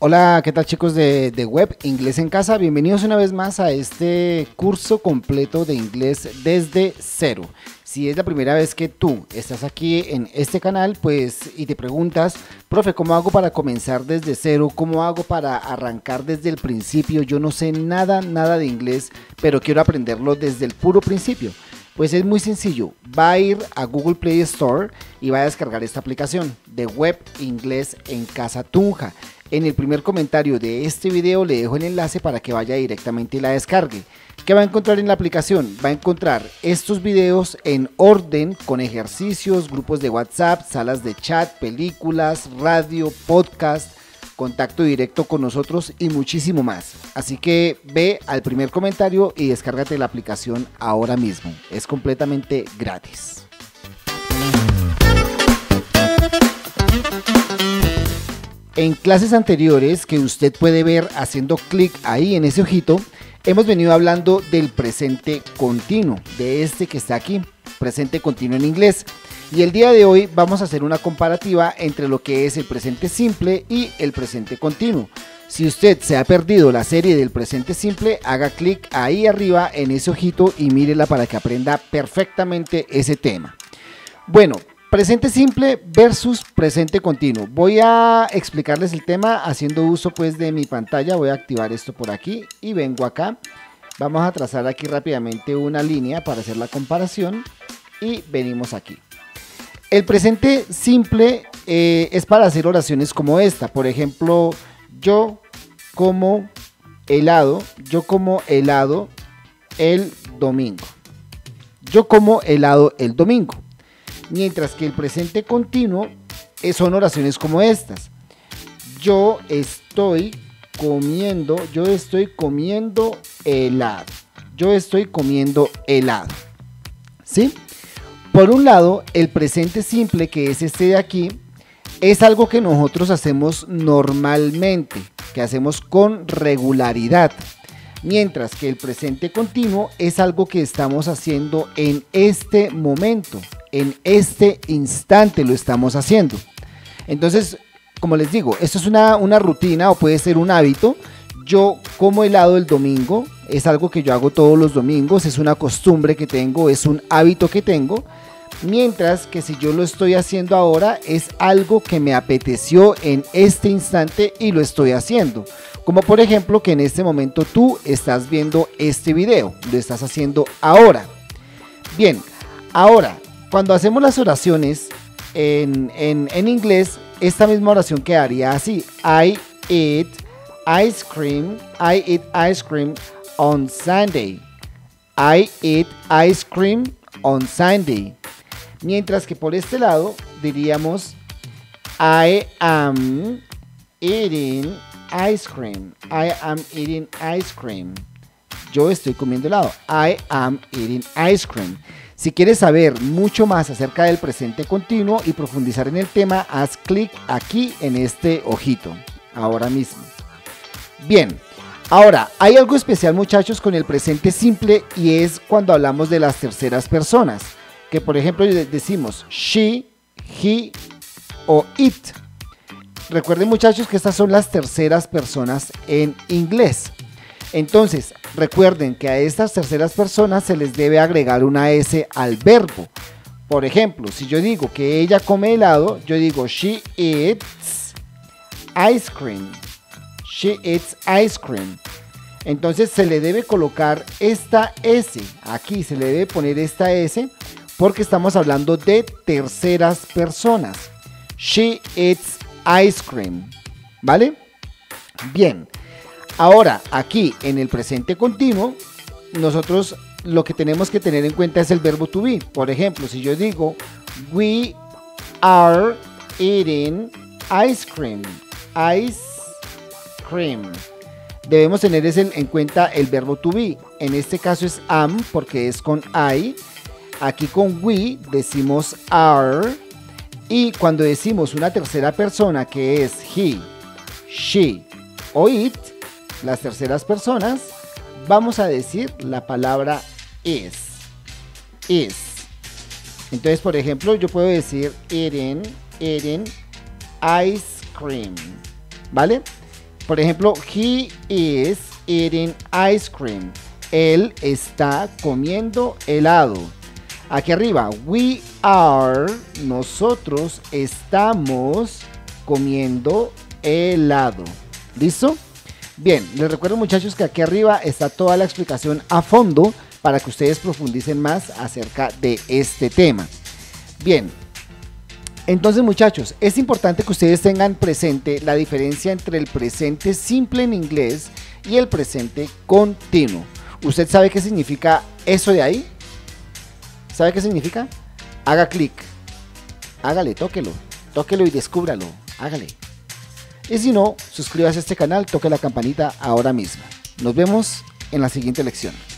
Hola, ¿qué tal chicos de Web Inglés en Casa? Bienvenidos una vez más a este curso completo de inglés desde cero. Si es la primera vez que tú estás aquí en este canal, pues y te preguntas, profe, ¿cómo hago para comenzar desde cero? ¿Cómo hago para arrancar desde el principio? Yo no sé nada de inglés, pero quiero aprenderlo desde el puro principio. Pues es muy sencillo, va a ir a Google Play Store y va a descargar esta aplicación de Web Inglés en Casa Tunja. En el primer comentario de este video le dejo el enlace para que vaya directamente y la descargue. ¿Qué va a encontrar en la aplicación? Va a encontrar estos videos en orden con ejercicios, grupos de WhatsApp, salas de chat, películas, radio, podcast, contacto directo con nosotros y muchísimo más. Así que ve al primer comentario y descárgate la aplicación ahora mismo. Es completamente gratis. En clases anteriores que usted puede ver haciendo clic ahí en ese ojito, hemos venido hablando del presente continuo, de este que está aquí, presente continuo en inglés. Y el día de hoy vamos a hacer una comparativa entre lo que es el presente simple y el presente continuo. Si usted se ha perdido la serie del presente simple, haga clic ahí arriba en ese ojito y mírela para que aprenda perfectamente ese tema. Bueno, presente simple versus presente continuo. Voy a explicarles el tema haciendo uso pues de mi pantalla. Voy a activar esto por aquí y vengo acá. Vamos a trazar aquí rápidamente una línea para hacer la comparación y venimos aquí. El presente simple es para hacer oraciones como esta. Por ejemplo, yo como helado el domingo. Yo como helado el domingo. Mientras que el presente continuo son oraciones como estas. Yo estoy comiendo helado. Yo estoy comiendo helado. ¿Sí? Por un lado, el presente simple, que es este de aquí, es algo que nosotros hacemos normalmente, que hacemos con regularidad. Mientras que el presente continuo es algo que estamos haciendo en este momento, en este instante lo estamos haciendo. Entonces, como les digo, esto es una rutina o puede ser un hábito. Yo como helado el domingo, es algo que yo hago todos los domingos, es una costumbre que tengo, es un hábito que tengo. Mientras que si yo lo estoy haciendo ahora, es algo que me apeteció en este instante y lo estoy haciendo. Como por ejemplo que en este momento tú estás viendo este video, lo estás haciendo ahora. Bien, ahora, cuando hacemos las oraciones en inglés, esta misma oración quedaría así. I eat ice cream on Sunday. I eat ice cream on Sunday. Mientras que por este lado diríamos I am eating ice cream. I am eating ice cream. Yo estoy comiendo helado. I am eating ice cream. Si quieres saber mucho más acerca del presente continuo y profundizar en el tema, haz clic aquí en este ojito, ahora mismo. Bien, ahora hay algo especial, muchachos, con el presente simple y es cuando hablamos de las terceras personas. Que por ejemplo decimos she, he o it. Recuerden, muchachos, que estas son las terceras personas en inglés. Entonces, recuerden que a estas terceras personas se les debe agregar una S al verbo. Por ejemplo, si yo digo que ella come helado, yo digo she eats ice cream. She eats ice cream. Entonces se le debe colocar esta S. Aquí se le debe poner esta S porque estamos hablando de terceras personas. She eats ice cream. ¿Vale? Bien. Ahora, aquí en el presente continuo, nosotros lo que tenemos que tener en cuenta es el verbo to be. Por ejemplo, si yo digo, we are eating ice cream. Ice cream. Debemos tener en cuenta el verbo to be. En este caso es am porque es con I. Aquí con we decimos are. Y cuando decimos una tercera persona que es he, she o it, las terceras personas, vamos a decir la palabra is. Is. Entonces, por ejemplo, yo puedo decir eating ice cream. ¿Vale? Por ejemplo, he is eating ice cream. Él está comiendo helado. Aquí arriba, we are, nosotros estamos comiendo helado. ¿Listo? Bien, les recuerdo muchachos que aquí arriba está toda la explicación a fondo para que ustedes profundicen más acerca de este tema. Bien, entonces muchachos, es importante que ustedes tengan presente la diferencia entre el presente simple en inglés y el presente continuo. ¿Usted sabe qué significa eso de ahí? ¿Sabe qué significa? Haga clic, hágale, tóquelo y descúbralo, hágale. Y si no, suscríbase a este canal, toque la campanita ahora mismo. Nos vemos en la siguiente lección.